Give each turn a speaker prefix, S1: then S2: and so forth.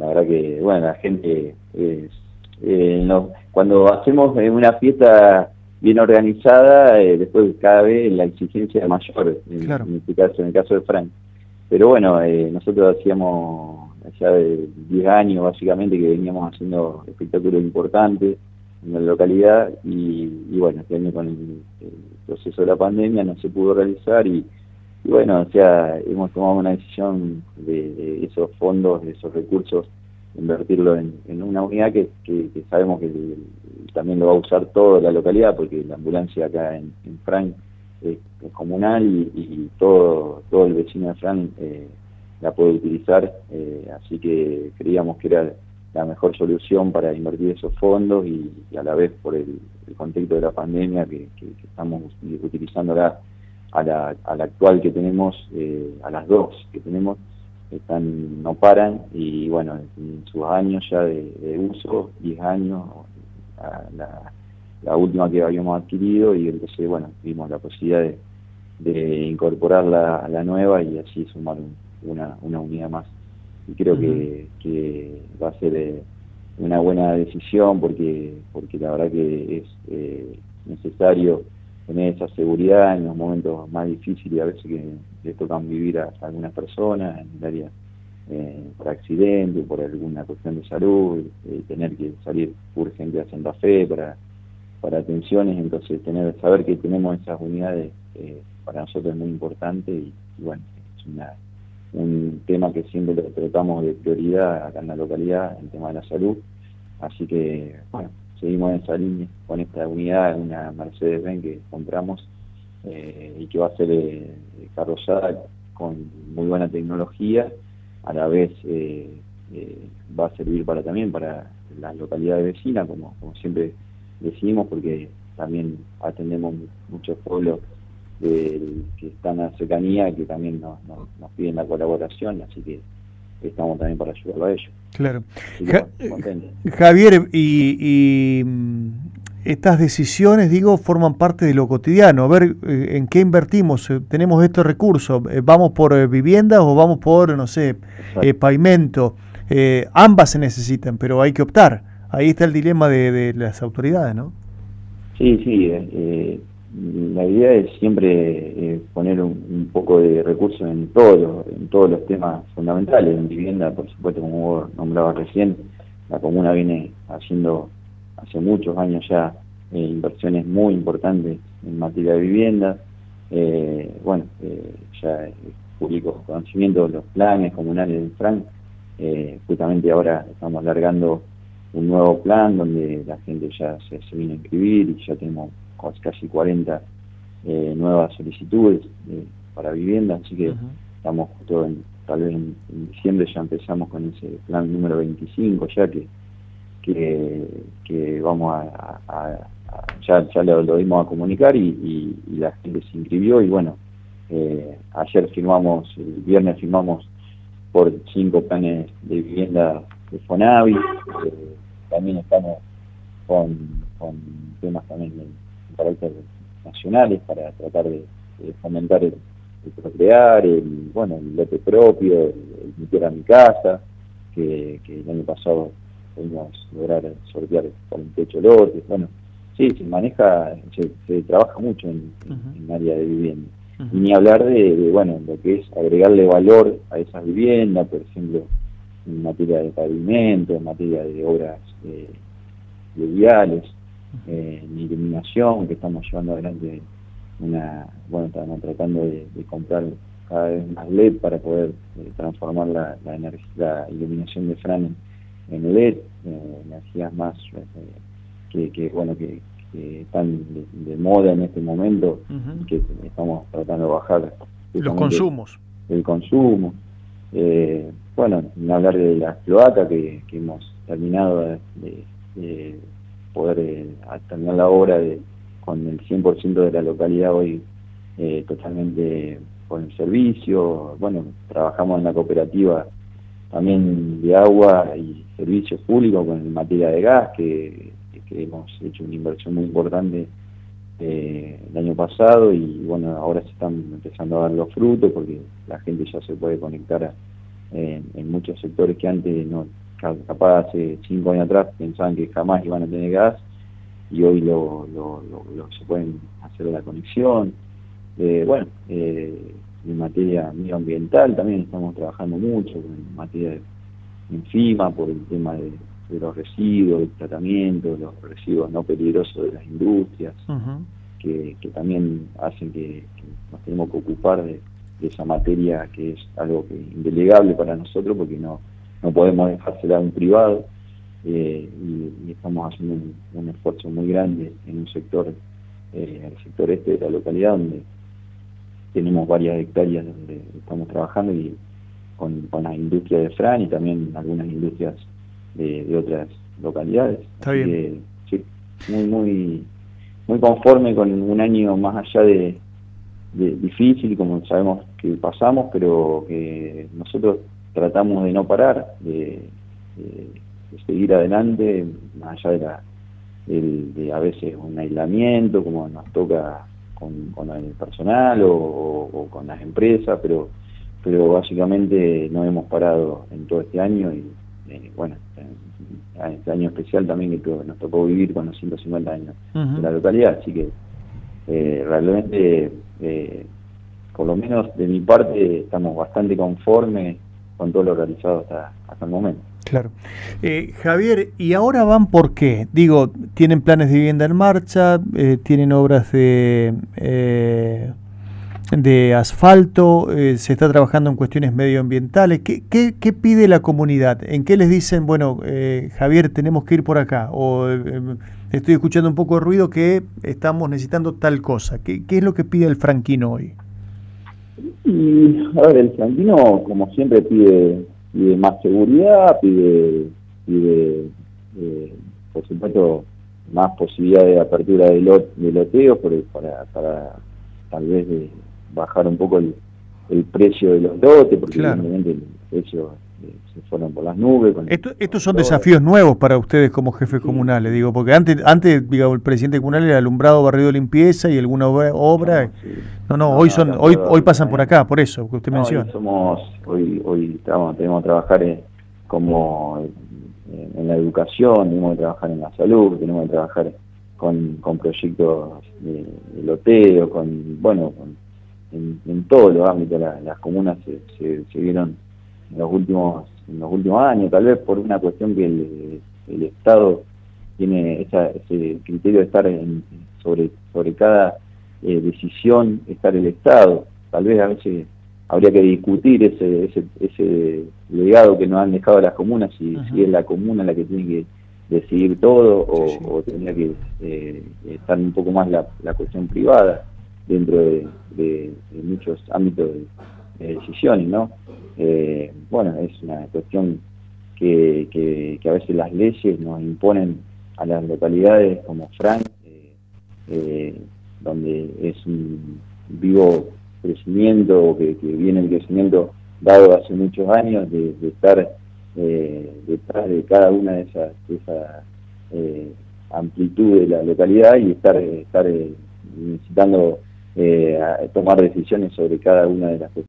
S1: la verdad que, bueno, la gente, cuando hacemos una fiesta bien organizada, después cada vez la exigencia es mayor,
S2: Claro.
S1: en este caso, en el caso de Frank. Pero bueno, nosotros hacíamos ya de 10 años básicamente que veníamos haciendo espectáculos importantes en la localidad y bueno, este año con el proceso de la pandemia no se pudo realizar y bueno, o sea, hemos tomado una decisión de esos fondos, de esos recursos, invertirlo en una unidad que sabemos que también lo va a usar toda la localidad, porque la ambulancia acá en Frank es comunal y todo el vecino de Frank la puede utilizar, así que creíamos que era la mejor solución para invertir esos fondos y a la vez por el contexto de la pandemia que estamos utilizándola a la actual que tenemos, a las dos que tenemos, no paran y bueno, en sus años ya de uso, 10 años, la última que habíamos adquirido y entonces bueno, tuvimos la posibilidad de incorporarla a la nueva y así sumar una unidad más. Y creo
S2: Ujú.
S1: que va a ser una buena decisión porque la verdad que es necesario tener esa seguridad en los momentos más difíciles a veces que le tocan vivir a algunas personas en el área por accidente, por alguna cuestión de salud, tener que salir urgente a Santa Fe para atenciones, entonces saber que tenemos esas unidades para nosotros es muy importante y bueno, es un tema que siempre lo tratamos de prioridad acá en la localidad, el tema de la salud, así que bueno, seguimos en esa línea con esta unidad, una Mercedes-Benz que compramos y que va a ser carrozada con muy buena tecnología, a la vez va a servir también para las localidades vecinas, como siempre decimos, porque también atendemos muchos pueblos que están a cercanía, que también nos piden la colaboración, así que estamos también para ayudarlo a ellos.
S2: Claro.
S1: Así que bueno, contento.
S2: Javier, estas decisiones, digo, forman parte de lo cotidiano. A ver, ¿en qué invertimos? Tenemos estos recursos. ¿Vamos por viviendas o vamos por, no sé,
S1: Exacto.
S2: pavimento? Ambas se necesitan, pero hay que optar. Ahí está el dilema de las autoridades, ¿no?
S1: Sí, sí, la idea es siempre poner un poco de recursos en todos los temas fundamentales. En vivienda, por supuesto, como vos nombrabas recién, la comuna viene haciendo hace muchos años ya inversiones muy importantes en materia de vivienda. Bueno, ya es público conocimiento los planes comunales del FRAN. Justamente ahora estamos largando un nuevo plan donde la gente ya se vino a inscribir y ya tenemos casi 40 nuevas solicitudes para vivienda, así que
S2: Ujú.
S1: estamos justo tal vez en diciembre ya empezamos con ese plan número 25 ya que vamos ya lo dimos a comunicar y la gente se inscribió y bueno, ayer el viernes firmamos por 5 planes de vivienda de Fonavi, también estamos con temas también de carácter nacionales para tratar de fomentar el procrear, bueno, el lote propio, el meter a mi casa, que el año pasado pudimos lograr sortear por un techo lotes, bueno, sí, se trabaja mucho
S2: Ujú.
S1: en área de vivienda. Y
S2: Ujú.
S1: ni hablar bueno, lo que es agregarle valor a esas viviendas, por ejemplo, en materia de pavimento, en materia de obras viales, en iluminación, que estamos llevando adelante bueno, estamos tratando de comprar cada vez más LED para poder transformar la iluminación de Fran en LED, energías más bueno, que están de moda en este momento y
S2: Ujú.
S1: que estamos tratando de bajar
S2: Los
S1: justamente
S2: consumos.
S1: el consumo. Bueno, ni hablar de la cloaca que hemos terminado de poder terminar la obra con el 100% de la localidad hoy totalmente con el servicio. Bueno, trabajamos en la cooperativa también de agua y servicios públicos con materia de gas, que hemos hecho una inversión muy importante el año pasado y bueno, ahora se están empezando a dar los frutos porque la gente ya se puede conectar en muchos sectores que capaz hace 5 años atrás pensaban que jamás iban a tener gas y hoy se pueden hacer la conexión. En materia medioambiental también estamos trabajando mucho, en materia de FIMA, por el tema de los residuos, del tratamiento, los residuos no peligrosos de las industrias, que también hacen que nos tenemos que ocupar de esa materia, que es algo que indelegable para nosotros porque no podemos dejársela a un privado, y estamos haciendo un esfuerzo muy grande en un sector, el sector este de la localidad, donde tenemos varias hectáreas donde estamos trabajando y con las industrias de Fran y también algunas industrias de otras localidades.
S2: Está
S1: Así
S2: bien.
S1: que, sí, muy conforme con un año más allá de difícil, como sabemos que pasamos, pero que nosotros tratamos de no parar, de seguir adelante, más allá de a veces un aislamiento, como nos toca con el personal o con las empresas, pero básicamente no hemos parado en todo este año y este año especial también que nos tocó vivir con los 150 años de la localidad, así que realmente, por lo menos de mi parte, estamos bastante conformes con todo lo realizado hasta el momento.
S2: Claro. Javier, ¿y ahora van por qué? Digo, ¿tienen planes de vivienda en marcha? ¿Tienen obras de asfalto? ¿Se está trabajando en cuestiones medioambientales? ¿Qué pide la comunidad? ¿En qué les dicen, bueno, Javier, tenemos que ir por acá? O estoy escuchando un poco de ruido que estamos necesitando tal cosa. ¿Qué es lo que pide el franquino hoy?
S1: Y, a ver, el franquino, como siempre, pide más seguridad, pide por supuesto, más posibilidad de apertura de loteos para tal vez bajar un poco el precio de los lotes, porque
S2: claro,
S1: evidentemente el precio se fueron por las nubes.
S2: Estos son desafíos nuevos para ustedes como jefes comunales, digo, porque antes digamos, el presidente comunal era alumbrado, barrido, limpieza y alguna obra. Hoy pasan por acá, por eso que usted menciona.
S1: Hoy tenemos que trabajar como en la educación, tenemos que trabajar en la salud, tenemos que trabajar con proyectos de loteo, en todos los ámbitos. Las comunas se vieron en los últimos años, tal vez por una cuestión que el Estado tiene ese criterio de estar sobre cada decisión, estar el Estado. Tal vez a veces habría que discutir ese legado que nos han dejado las comunas, si es la comuna la que tiene que decidir todo o tendría que estar un poco más la cuestión privada dentro de muchos ámbitos de decisiones, ¿no? Es una cuestión que a veces las leyes nos imponen a las localidades como Fran, donde es un vivo crecimiento, que viene el crecimiento dado hace muchos años, de estar detrás de cada una de esa amplitud de la localidad y estar necesitando tomar decisiones sobre cada una de las cuestiones